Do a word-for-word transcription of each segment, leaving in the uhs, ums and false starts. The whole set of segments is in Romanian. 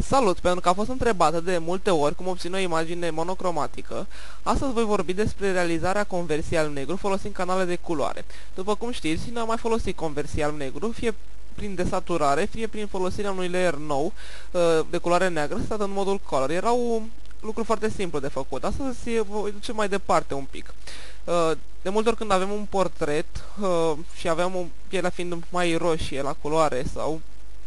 Salut! Pentru că a fost întrebată de multe ori cum obțin o imagine monocromatică, astăzi voi vorbi despre realizarea conversiei alb-negru folosind canale de culoare. După cum știți, noi am mai folosit conversia alb-negru, fie prin desaturare, fie prin folosirea unui layer nou de culoare neagră, setat în modul color. Era un lucru foarte simplu de făcut. Astăzi voi duce mai departe un pic. De multe ori când avem un portret și aveam o pielea fiind mai roșie la culoare sau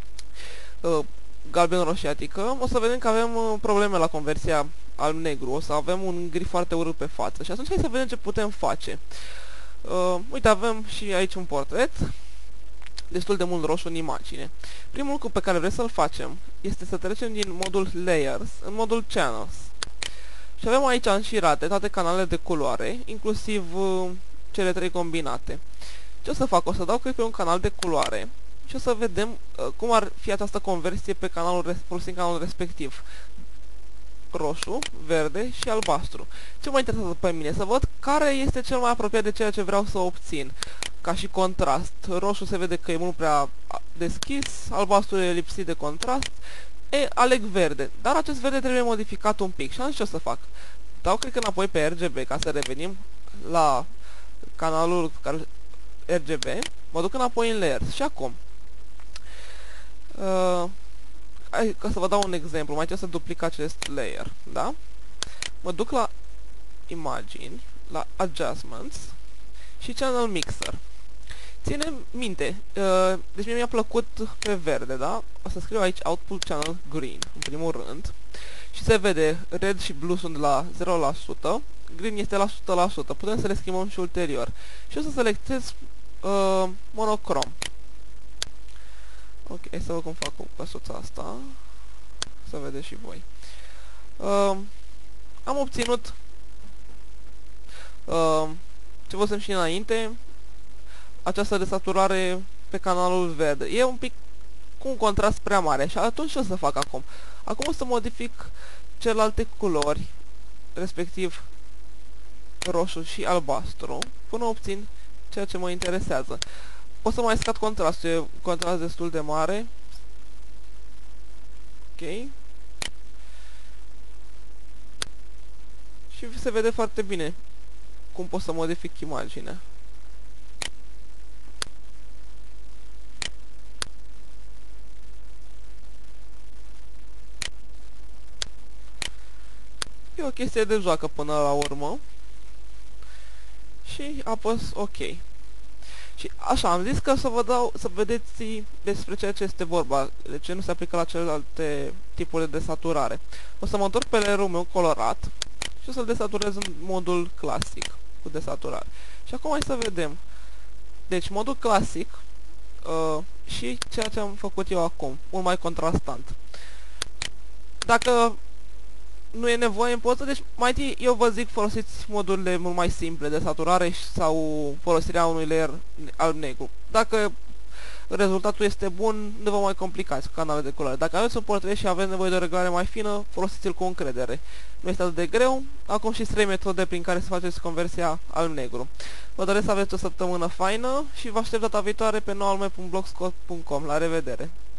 galben-roșiatică, o să vedem că avem uh, probleme la conversia alb-negru, o să avem un gri foarte urât pe față și atunci hai să vedem ce putem face. Uh, uite, avem și aici un portret, destul de mult roșu în imagine. Primul lucru pe care vrem să-l facem este să trecem din modul Layers în modul Channels. Și avem aici înșirate toate canalele de culoare, inclusiv uh, cele trei combinate. Ce o să fac? O să dau click pe un canal de culoare și o să vedem uh, cum ar fi această conversie pe canalul, folosind canalul respectiv. Roșu, verde și albastru. Ce mă interesează pe mine? Să văd care este cel mai apropiat de ceea ce vreau să obțin. Ca și contrast. Roșu se vede că e mult prea deschis, albastru e lipsit de contrast. E, aleg verde. Dar acest verde trebuie modificat un pic. Și atunci ce o să fac? Dau cred că înapoi pe R G B ca să revenim la canalul care R G B. Mă duc înapoi în Layers. Și acum Uh, hai, ca să vă dau un exemplu, mai trebuie să duplic acest layer, da? Mă duc la imagini, la Adjustments și Channel Mixer. Ține minte, uh, deci mie mi-a plăcut pe verde, da? O să scriu aici Output Channel Green, în primul rând. Și se vede, red și blue sunt la zero la sută, green este la o sută la sută. Putem să le schimbăm și ulterior. Și o să selectez uh, monocrom. Ok, să văd cum fac cu căsuța asta. Să vedeți și voi. Uh, am obținut uh, ce văzusem și înainte, această desaturare pe canalul verde. E un pic cu un contrast prea mare. Și atunci ce o să fac acum? Acum o să modific celelalte culori, respectiv roșu și albastru, până obțin ceea ce mă interesează. O să mai scad contrastul, e un contrast destul de mare. Ok. Și se vede foarte bine cum pot să modific imaginea. E o chestie de joacă până la urmă. Și apăs OK. Și așa, am zis că să vă dau, să vedeți despre ceea ce este vorba, de ce nu se aplică la celelalte tipuri de desaturare. O să mă întorc pe layerul meu colorat și o să-l desaturez în modul clasic, cu desaturare. Și acum hai să vedem. Deci, modul clasic uh, și ceea ce am făcut eu acum, mult mai contrastant. Dacă nu e nevoie în poză, deci mai întâi eu vă zic folosiți modurile mult mai simple de saturare sau folosirea unui layer alb-negru. Dacă rezultatul este bun, nu vă mai complicați cu canale de culoare. Dacă aveți un portret și aveți nevoie de o reglare mai fină, folosiți-l cu încredere. Nu este atât de greu. Acum și trei metode prin care să faceți conversia alb-negru. Vă doresc să aveți o săptămână faină și vă aștept data viitoare pe noul meu punct blogspot punct com. La revedere!